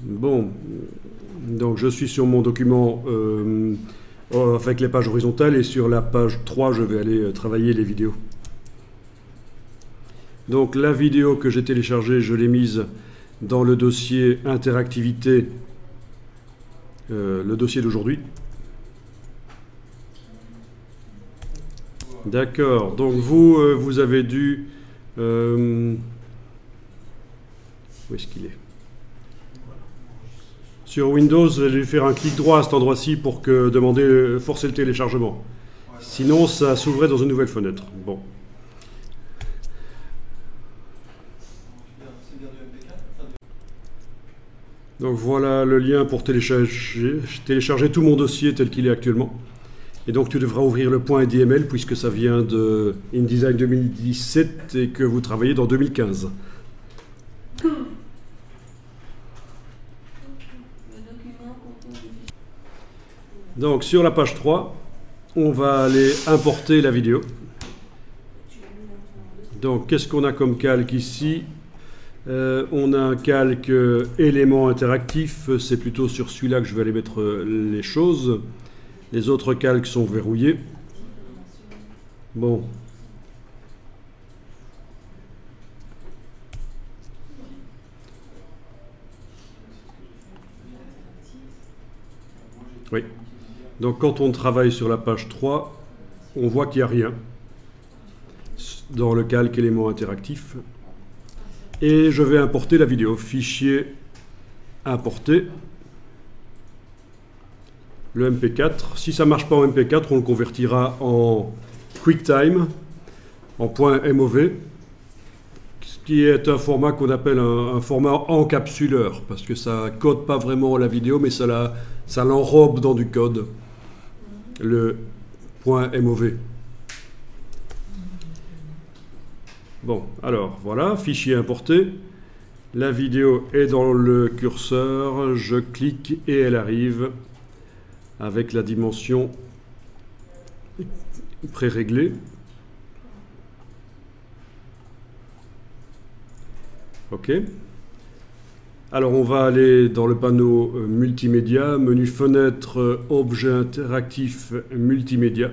Bon, donc je suis sur mon document avec les pages horizontales et sur la page 3, je vais aller travailler les vidéos. Donc la vidéo que j'ai téléchargée, je l'ai mise dans le dossier interactivité, le dossier d'aujourd'hui. D'accord, donc vous avez dû... où est-ce qu'il est? Sur Windows, vous allez faire un clic droit à cet endroit-ci pour forcer le téléchargement. Sinon, ça s'ouvrait dans une nouvelle fenêtre. Bon. Donc voilà le lien pour télécharger tout mon dossier tel qu'il est actuellement. Et donc tu devras ouvrir le point .idml puisque ça vient de InDesign 2017 et que vous travaillez dans 2015. Donc sur la page 3, on va aller importer la vidéo. Donc qu'est-ce qu'on a comme calque ici? On a un calque élément interactif, c'est plutôt sur celui-là que je vais aller mettre les choses. Les autres calques sont verrouillés. Bon. Oui. Donc quand on travaille sur la page 3, on voit qu'il n'y a rien dans le calque élément interactif. Et je vais importer la vidéo. Fichier importer. Le MP4. Si ça ne marche pas en MP4, on le convertira en QuickTime, en .mov, ce qui est un format qu'on appelle un format encapsuleur, parce que ça ne code pas vraiment la vidéo, mais ça l'enrobe dans du code, le .mov. Bon, alors voilà, fichier importé. La vidéo est dans le curseur, je clique et elle arrive avec la dimension pré-réglée. OK. Alors on va aller dans le panneau multimédia, menu fenêtre, objet interactif multimédia.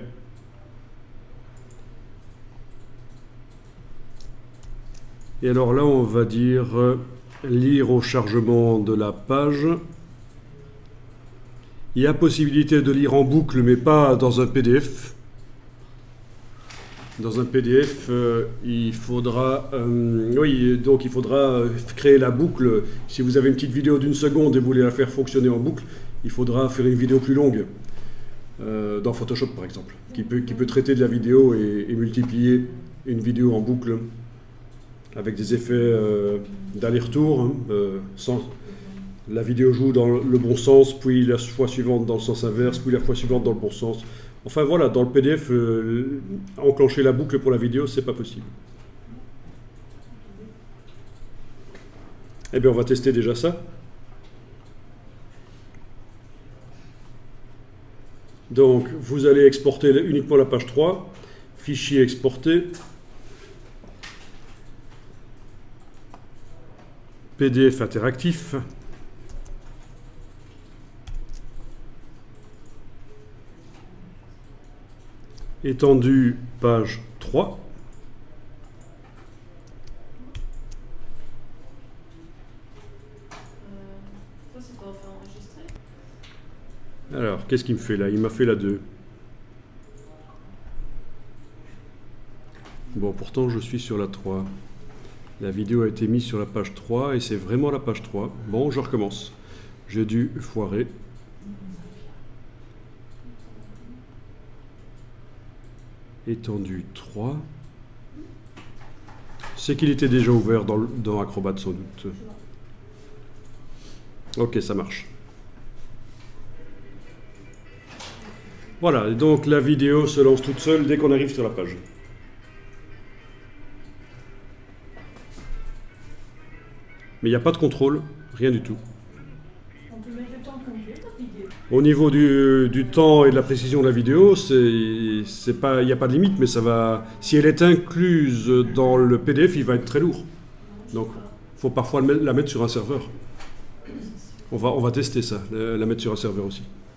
Et alors là, on va dire lire au chargement de la page. Il y a possibilité de lire en boucle, mais pas dans un PDF. Dans un PDF, il faudra créer la boucle. Si vous avez une petite vidéo d'1 seconde et vous voulez la faire fonctionner en boucle, il faudra faire une vidéo plus longue. Dans Photoshop, par exemple, qui peut traiter de la vidéo et multiplier une vidéo en boucle avec des effets d'aller-retour, la vidéo joue dans le bon sens, puis la fois suivante dans le sens inverse, puis la fois suivante dans le bon sens. Enfin voilà, dans le PDF, enclencher la boucle pour la vidéo, c'est pas possible. Eh bien, on va tester déjà ça. Donc, vous allez exporter uniquement la page 3, fichier exporté, PDF interactif, étendu page 3, ça c'est pour faire enregistrer. Alors, qu'est-ce qu'il me fait là? Il m'a fait la 2. Bon, pourtant je suis sur la 3. La vidéo a été mise sur la page 3 et c'est vraiment la page 3. Bon, je recommence. J'ai dû foirer. Étendu 3. C'est qu'il était déjà ouvert dans Acrobat sans doute. Ok, ça marche. Voilà, et donc la vidéo se lance toute seule dès qu'on arrive sur la page. Mais il n'y a pas de contrôle, rien du tout. On peut mettre le temps qu'on veut dans la vidéo. Au niveau du temps et de la précision de la vidéo, il n'y a pas de limite, mais ça va. Si elle est incluse dans le PDF, il va être très lourd. Donc, il faut parfois la mettre sur un serveur. On va tester ça, la mettre sur un serveur aussi.